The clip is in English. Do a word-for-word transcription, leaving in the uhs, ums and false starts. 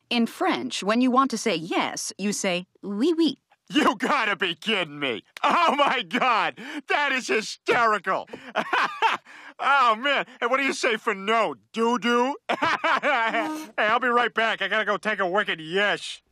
In French, when you want to say yes, you say oui, oui. You gotta be kidding me. Oh, my God. That is hysterical. Oh, man. And what do you say for no? DooDoo? Hey, I'll be right back. I gotta go take a wicked yes.